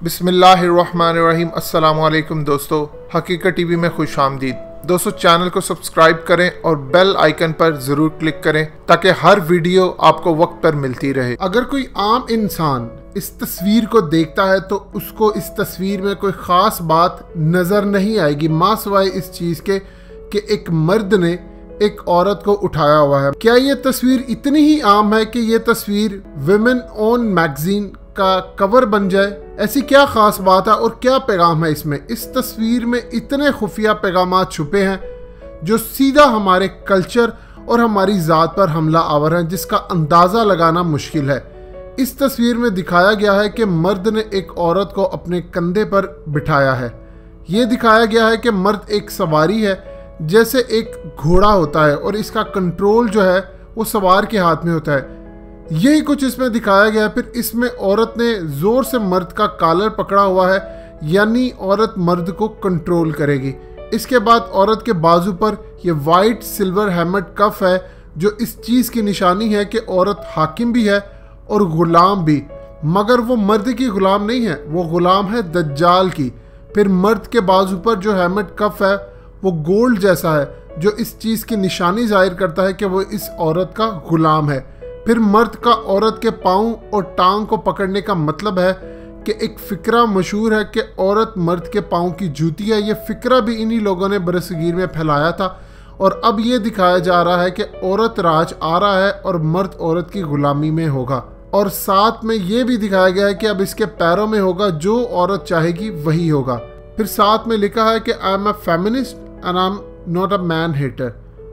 बिस्मिल्लाहिर्रहमानिर्रहीम। अस्सलामुअलैकुम दोस्तों, हकीकत टीवी में खुश आमदीद। दोस्तों, चैनल को सब्सक्राइब करें और बेल आइकन पर ज़रूर क्लिक करें ताकि हर वीडियो आपको वक्त पर मिलती रहे। अगर कोई आम इंसान इस तस्वीर को देखता है तो उसको इस तस्वीर में कोई ख़ास बात नज़र नहीं आएगी, माँ सिवाय इस चीज़ के कि एक मर्द ने एक औरत को उठाया हुआ है। क्या ये तस्वीर इतनी ही आम है कि ये तस्वीर विमेन ओन मैगजीन का कवर बन जाए? ऐसी क्या खास बात है और क्या पैगाम है इसमें? इस तस्वीर में इतने खुफिया पैगाम छुपे हैं जो सीधा हमारे कल्चर और हमारी ज़ात पर हमला आवर हैं, जिसका अंदाज़ा लगाना मुश्किल है। इस तस्वीर में दिखाया गया है कि मर्द ने एक औरत को अपने कंधे पर बिठाया है। ये दिखाया गया है कि मर्द एक सवारी है, जैसे एक घोड़ा होता है और इसका कंट्रोल जो है वो सवार के हाथ में होता है। यही कुछ इसमें दिखाया गया है। फिर इसमें औरत ने जोर से मर्द का कॉलर पकड़ा हुआ है, यानी औरत मर्द को कंट्रोल करेगी। इसके बाद औरत के बाजू पर यह वाइट सिल्वर हैमर्ड कफ है, जो इस चीज़ की निशानी है कि औरत हाकिम भी है और गुलाम भी, मगर वो मर्द की गुलाम नहीं है, वो गुलाम है दज्जाल की। फिर मर्द के बाजू पर जो हैमर्ड कफ है वो गोल्ड जैसा है, जो इस चीज़ की निशानी जाहिर करता है कि वो इस औरत का गुलाम है। फिर मर्द का औरत के पाँव और टांग को पकड़ने का मतलब है कि एक फ़िक्रा मशहूर है कि औरत मर्द के पाँव की जूती है। ये फ़िक्रा भी इन्हीं लोगों ने बरसगीर में फैलाया था और अब ये दिखाया जा रहा है कि औरत राज आ रहा है और मर्द औरत की गुलामी में होगा। और साथ में ये भी दिखाया गया है कि अब इसके पैरों में होगा, जो औरत चाहेगी वही होगा। फिर साथ में लिखा है कि I am a feminist and I am not a man hater.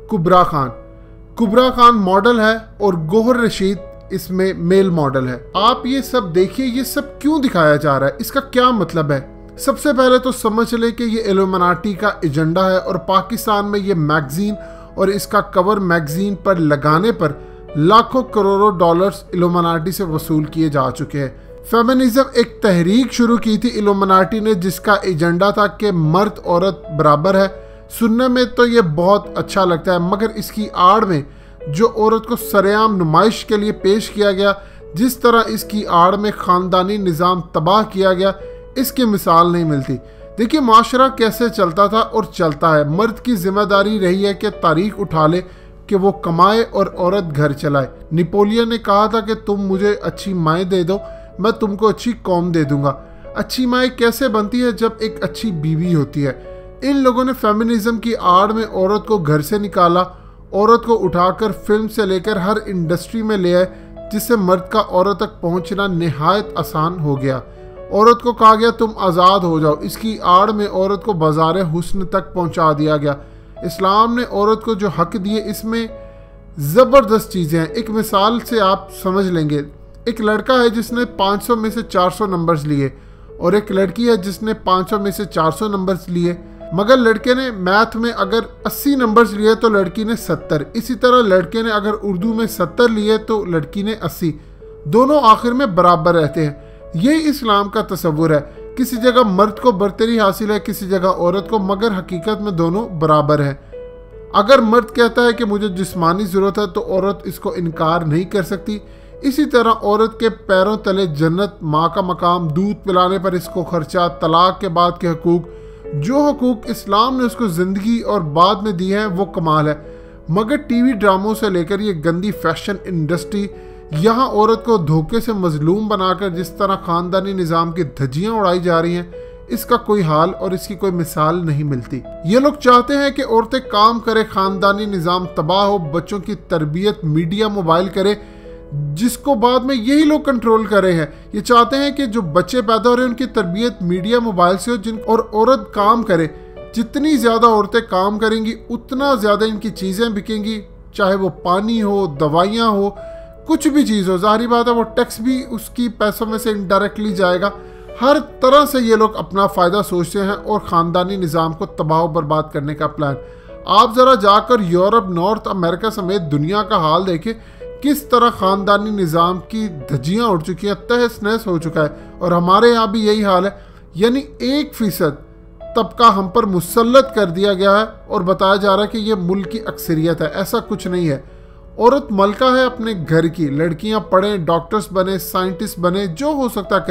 Kubra Khan model है और गोहर रशीद इसमें मेल मॉडल है। आप ये सब देखिए, ये सब क्यों दिखाया जा रहा है, इसका क्या मतलब है? सबसे पहले तो समझ लें कि ये इल्यूमिनाटी का एजेंडा है और पाकिस्तान में ये मैगजीन और इसका कवर मैगजीन पर लगाने पर लाखों करोड़ों डॉलर्स इल्यूमिनाटी से वसूल किए जा चुके हैं। फेमिनिज्म एक तहरीक शुरू की थी इल्यूमिनाटी ने, जिसका एजेंडा था कि मर्द औरत बराबर है। सुनने में तो ये बहुत अच्छा लगता है, मगर इसकी आड़ में जो औरत को सरेआम नुमाइश के लिए पेश किया गया, जिस तरह इसकी आड़ में ख़ानदानी निज़ाम तबाह किया गया, इसकी मिसाल नहीं मिलती। देखिए माशरा कैसे चलता था और चलता है। मर्द की जिम्मेदारी रही है कि तारीख उठा ले कि वो कमाए और औरत घर चलाए। नेपोलियन ने कहा था कि तुम मुझे अच्छी माएँ दे दो, मैं तुमको अच्छी कौम दे दूंगा। अच्छी माएँ कैसे बनती है? जब एक अच्छी बीवी होती है। इन लोगों ने फेमिनिज्म की आड़ में औरत को घर से निकाला, औरत को उठाकर फिल्म से लेकर हर इंडस्ट्री में ले आए, जिससे मर्द का औरत तक पहुंचना निहायत आसान हो गया। औरत को कहा गया तुम आज़ाद हो जाओ। इसकी आड़ में औरत को बाज़ार हुस्न तक पहुंचा दिया गया। इस्लाम ने औरत को जो हक दिए, इसमें ज़बरदस्त चीज़ें हैं। एक मिसाल से आप समझ लेंगे। एक लड़का है जिसने 500 में से 400 नंबर्स लिए और एक लड़की है जिसने 500 में से 400 नंबर्स लिए, मगर लड़के ने मैथ में अगर 80 नंबर्स लिए तो लड़की ने 70। इसी तरह लड़के ने अगर उर्दू में 70 लिए तो लड़की ने 80। दोनों आखिर में बराबर रहते हैं। यही इस्लाम का तस्वुर है। किसी जगह मर्द को बरतरी हासिल है, किसी जगह औरत को, मगर हकीकत में दोनों बराबर हैं। अगर मर्द कहता है कि मुझे जिस्मानी ज़रूरत है तो औरत इसको इनकार नहीं कर सकती। इसी तरह औरत के पैरों तले जन्नत, माँ का मकाम, दूध पिलाने पर इसको खर्चा, तलाक के बाद के हकूक़, जो हकूक़ इस्लाम ने उसको ज़िंदगी और बाद में दिए हैं वो कमाल है। मगर टीवी ड्रामों से लेकर ये गंदी फैशन इंडस्ट्री, यहाँ औरत को धोखे से मजलूम बनाकर जिस तरह ख़ानदानी निज़ाम की धज्जियाँ उड़ाई जा रही हैं, इसका कोई हाल और इसकी कोई मिसाल नहीं मिलती। ये लोग चाहते हैं कि औरतें काम करें, ख़ानदानी निज़ाम तबाह हो, बच्चों की तरबियत मीडिया मोबाइल करे, जिसको बाद में यही लोग कंट्रोल कर रहे हैं। ये चाहते हैं कि जो बच्चे पैदा हो रहे हैं उनकी तरबियत मीडिया मोबाइल से हो, और औरत काम करे। जितनी ज़्यादा औरतें काम करेंगी उतना ज़्यादा इनकी चीज़ें बिकेंगी, चाहे वो पानी हो, दवाइयाँ हो, कुछ भी चीज़ हो। जाहिर बात है वो टैक्स भी उसकी पैसों में से इनडायरेक्टली जाएगा। हर तरह से ये लोग अपना फ़ायदा सोचते हैं और ख़ानदानी निज़ाम को तबाह बर्बाद करने का प्लान। आप ज़रा जाकर यूरोप, नॉर्थ अमेरिका समेत दुनिया का हाल देखें, किस तरह ख़ानदानी निज़ाम की धज्जियाँ उड़ चुकी हैं, तहस नहस हो चुका है। और हमारे यहाँ भी यही हाल है, यानी 1% तबका हम पर मुसल्लत कर दिया गया है और बताया जा रहा है कि ये मुल्क की अक्सरियत है। ऐसा कुछ नहीं है। औरत मलका है अपने घर की। लड़कियां पढ़ें, डॉक्टर्स बने, साइंटिस्ट बने, जो हो सकता करे,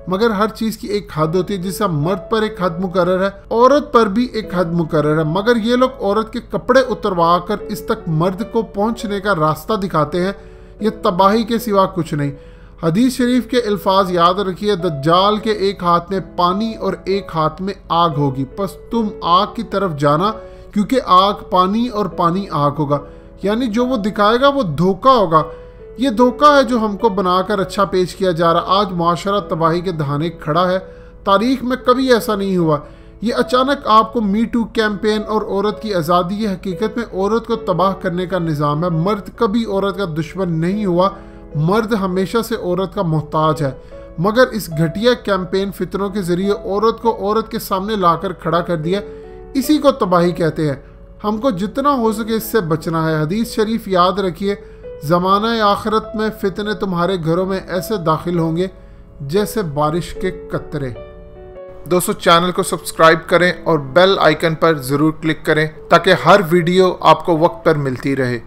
मगर हर चीज की एक हद होती है। जैसा मर्द पर एक हद मुकर्रर है, औरत पर भी एक हद मुकर्रर है, मगर ये लोग औरत के कपड़े उतरवा कर इस तक मर्द को पहुंचने का रास्ता दिखाते हैं। ये तबाही के सिवा कुछ नहीं। हदीस शरीफ के अल्फाज याद रखिए, दज्जाल के एक हाथ में पानी और एक हाथ में आग होगी, बस तुम आग की तरफ जाना, क्योंकि आग पानी और पानी आग होगा। यानी जो वो दिखाएगा वो धोखा होगा। ये धोखा है जो हमको बनाकर अच्छा पेश किया जा रहा। आज मुआशरा तबाही के दहाने खड़ा है। तारीख में कभी ऐसा नहीं हुआ। ये अचानक आपको मी टू कैंपेन और औरत की आज़ादी, ये हकीकत में औरत को तबाह करने का निज़ाम है। मर्द कभी औरत का दुश्मन नहीं हुआ, मर्द हमेशा से औरत का मोहताज है। मगर इस घटिया कैंपेन फितरों के ज़रिए औरत को औरत के सामने लाकर खड़ा कर दिया। इसी को तबाही कहते हैं। हमको जितना हो सके इससे बचना है। हदीस शरीफ याद रखिए, ज़माना आखिरत में फितने तुम्हारे घरों में ऐसे दाखिल होंगे जैसे बारिश के कतरे। दोस्तों, चैनल को सब्सक्राइब करें और बेल आइकन पर ज़रूर क्लिक करें ताकि हर वीडियो आपको वक्त पर मिलती रहे।